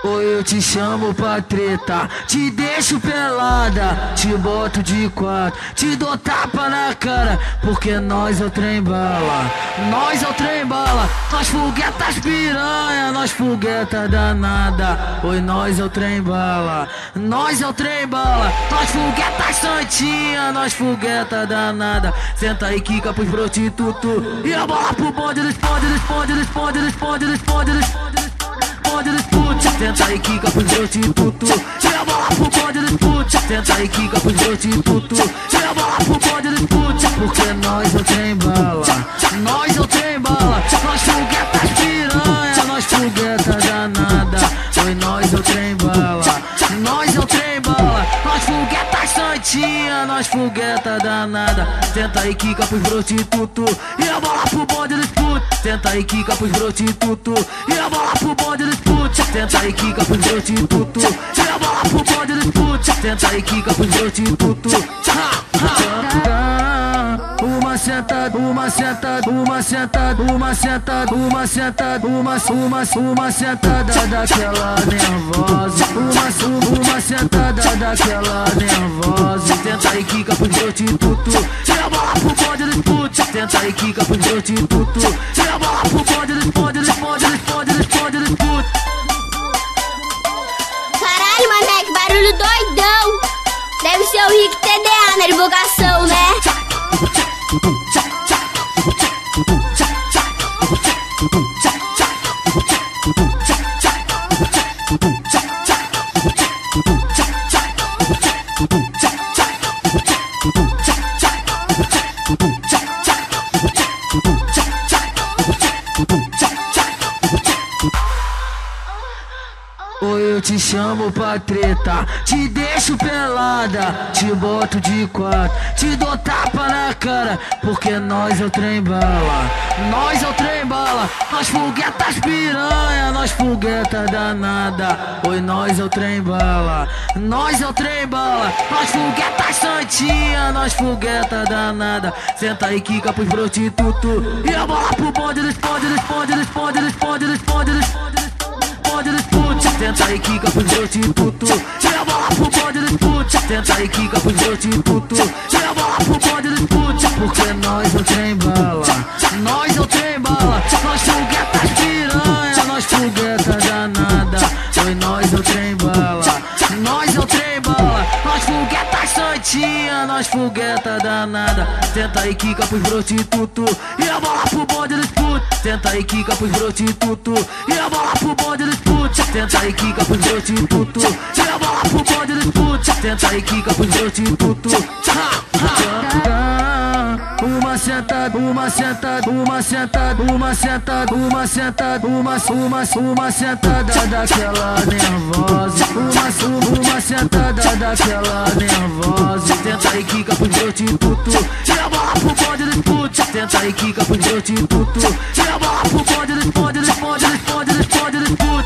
Oi, eu te chamo pra treta, te deixo pelada, te boto de quatro, te dou tapa na cara, porque nós é o trem bala, nós é o trem bala, nós foguetas piranha, nós fogueta danada. Oi, nós é o trem bala, nós é o trem bala, nós foguetas santinha, nós fogueta danada. Senta aí, quica pros prostitutos, e a bola pro bonde, responde, responde, responde, responde, responde, responde. Senta aí, quica pros prostitutos, e a bola pro bonde dos putos. Senta aí, quica pros prostitutos, e a bola pro bonde dos putos. Porque nós é o trem bala, nós é o trem bala, nós foguetas piranha, nós fogueta danada. Oi, nós é o trem bala, nós é o trem bala, nós foguetas santinha, nós fogueta danada. Senta aí, quica pros prostitutos, e a bola pro bonde dos putos. Senta aí, quica pros prostitutos, e a bola pro bonde dos putos. Senta aí, quica pros prostitutos, e a bola pro bonde dos putos. Senta aí, quica pros prostitutos. Uma sentada, uma sentada, uma sentada, uma sentada, uma sentada, uma sentada daquela nervosa. Uma sentada daquela nervosa. Senta aí, quica pros prostitutos, e a bola pro bonde dos putos. Senta aí, quica pros prostitutos, e a bola pro bonde dos putos. Responde, responde, responde, responde. Caralho, mané, que barulho doidão. Deve ser o Rick TDA na divulgação, né? Oi, eu te chamo pra treta, te deixo pelada, te boto de quatro, te dou tapa na cara, porque nós é o trem bala, nós é o trem bala, nós foguetas piranha, nós fogueta danada. Oi, nós é o trem bala, nós é o trem bala, nós foguetas santinha, nós fogueta danada. Senta aí, quica pros prostitutos, e a bola pro bonde, responde, responde, responde, responde, responde, responde. Senta aí, quica pros prostitutos, e a bola pro bonde dos putos. Senta aí, quica pros prostitutos, e a bola pro bonde dos putos. Porque nós é o trem bala, nós é o trem bala, nós foguetas piranha, nós fogueta danada. Oi, nós é o trem bala, nós é o trem bala, nós foguetas santinha, nós fogueta danada. Senta aí, quica pros prostitutos, e a bola pro bonde dos putos. Senta aí, quica pros prostitutos, e a bola pro bonde dos putos. Senta aí, quica pros prostitutos, e a bola pro bonde dos putos. Senta aí, quica pros prostitutos. Uma sentada, uma sentada, uma sentada, uma sentada, uma sentada, uma sentada daquela nervosa. Uma sentada daquela nervosa. Senta aí, quica pros prostitutos, e a bola pro bonde dos putos. Senta aí, quica pros prostitutos, e a bola pro bonde dos putos. Responde, responde, responde, responde.